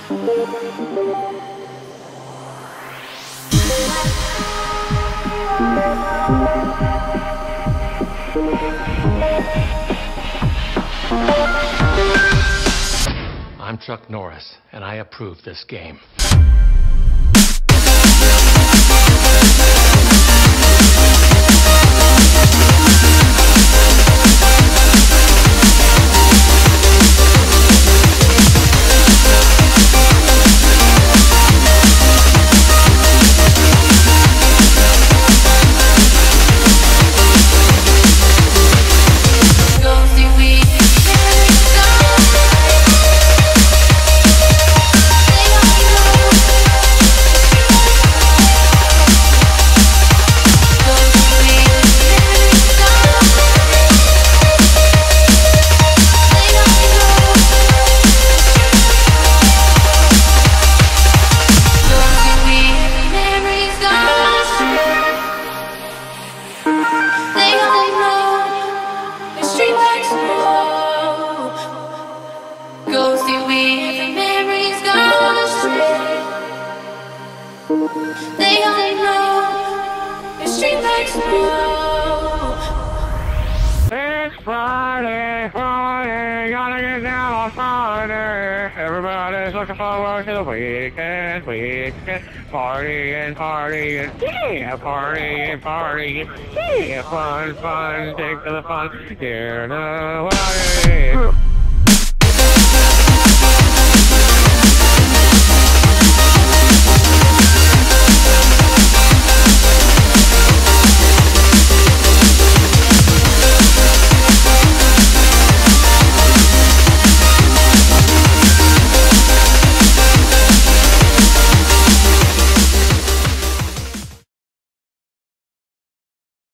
I'm Chuck Norris, and I approve this game. They only know your street lights move. It's Friday, Friday, gotta get down on Friday. Everybody's looking forward to the weekend, partying, partying, yeah, partying, partying, yeah, fun, fun, take to the fun, hear the party.